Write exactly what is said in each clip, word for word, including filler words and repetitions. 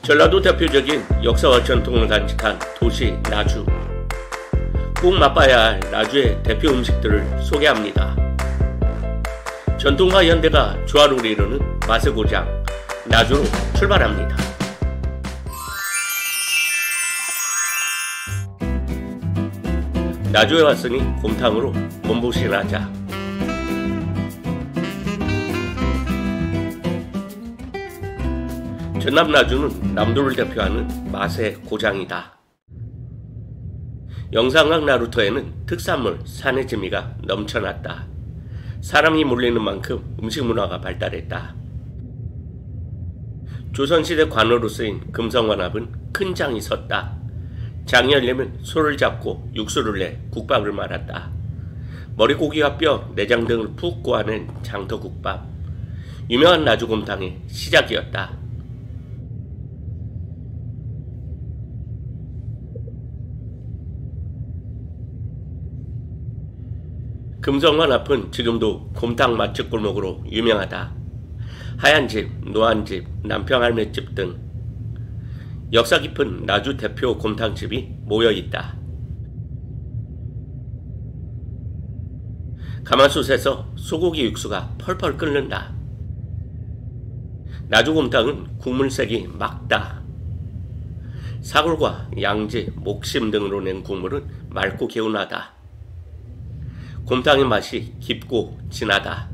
전라도 대표적인 역사와 전통을 간직한 도시 나주. 꼭 맛봐야 할 나주의 대표 음식들을 소개합니다. 전통과 현대가 조화를 이루는 맛의 고장 나주로 출발합니다. 나주에 왔으니 곰탕으로 몸보신을 하자. 전남 나주는 남도를 대표하는 맛의 고장이다. 영산강 나루터에는 특산물 산해지미가 넘쳐났다. 사람이 몰리는 만큼 음식 문화가 발달했다. 조선시대 관으로 쓰인 금성관합은 큰 장이 섰다. 장이 열리면 소를 잡고 육수를 내 국밥을 말았다. 머리고기와 뼈, 내장 등을 푹 고아낸 장터국밥. 유명한 나주곰탕의 시작이었다. 금성관 앞은 지금도 곰탕 맛집 골목으로 유명하다. 하얀집, 노안집, 남평할매집 등 역사 깊은 나주 대표 곰탕집이 모여있다. 가마솥에서 소고기 육수가 펄펄 끓는다. 나주곰탕은 국물색이 맑다. 사골과 양지, 목심 등으로 낸 국물은 맑고 개운하다. 곰탕의 맛이 깊고 진하다.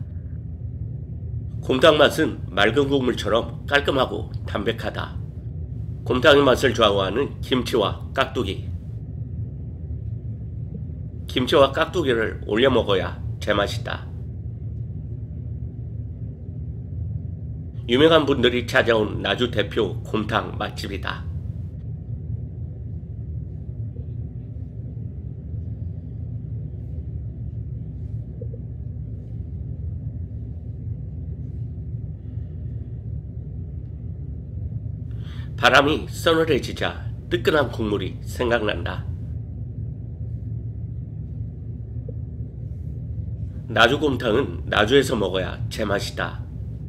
곰탕 맛은 맑은 국물처럼 깔끔하고 담백하다. 곰탕의 맛을 좌우하는 김치와 깍두기. 김치와 깍두기를 올려 먹어야 제맛이다. 유명한 분들이 찾아온 나주 대표 곰탕 맛집이다. 바람이 서늘해지자 뜨끈한 국물이 생각난다. 나주곰탕은 나주에서 먹어야 제맛이다.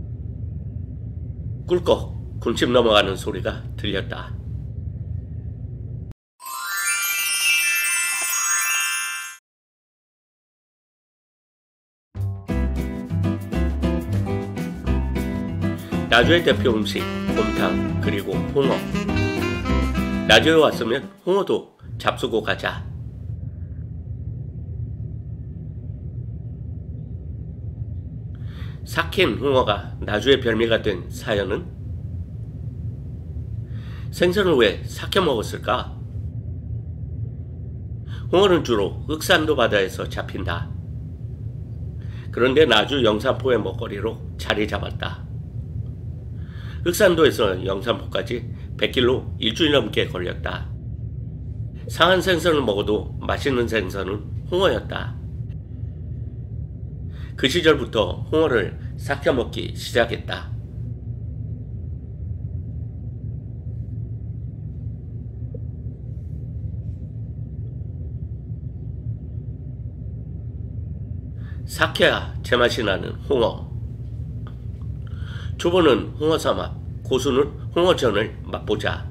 꿀꺽 군침 넘어가는 소리가 들렸다. 나주의 대표 음식 곰탕 그리고 홍어. 나주에 왔으면 홍어도 잡수고 가자. 삭힌 홍어가 나주의 별미가 된 사연은? 생선을 왜 삭혀 먹었을까? 홍어는 주로 흑산도 바다에서 잡힌다. 그런데 나주 영산포의 먹거리로 자리 잡았다. 흑산도에서 영산포까지 백 킬로미터 일주일 넘게 걸렸다. 상한 생선을 먹어도 맛있는 생선은 홍어였다. 그 시절부터 홍어를 삭혀 먹기 시작했다. 삭혀야 제맛이 나는 홍어. 초보는 홍어삼합, 고수는 홍어전을 맛보자.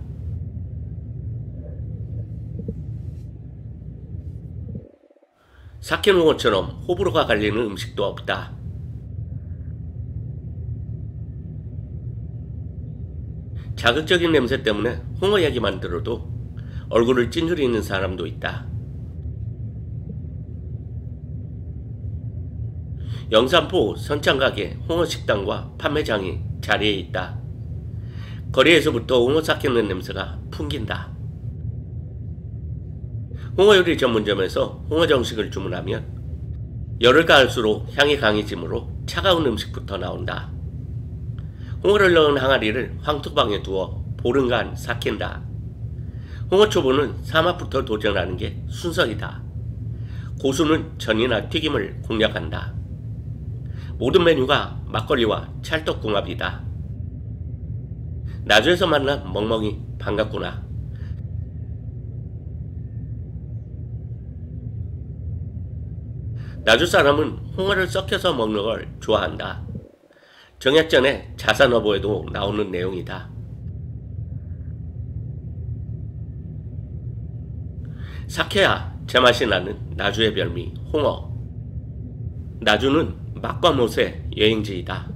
삭힌 홍어처럼 호불호가 갈리는 음식도 없다. 자극적인 냄새 때문에 홍어 얘기만 들어도 얼굴을 찡그리는 사람도 있다. 영산포 선창가게 홍어식당과 판매장이 자리에 있다. 거리에서부터 홍어 삭히는 냄새가 풍긴다. 홍어 요리 전문점에서 홍어 정식을 주문하면 열을 가할수록 향이 강해지므로 차가운 음식부터 나온다. 홍어를 넣은 항아리를 황토방에 두어 보름간 삭힌다. 홍어초보는 삼합부터 도전하는 게 순서이다. 고수는 전이나 튀김을 공략한다. 모든 메뉴가 막걸리와 찰떡궁합이다. 나주에서 만난 멍멍이 반갑구나. 나주 사람은 홍어를 썩혀서 먹는 걸 좋아한다. 정약전의 자산어보에도 나오는 내용이다. 사케야 제맛이 나는 나주의 별미 홍어. 나주는 맛과 못의 여행지이다.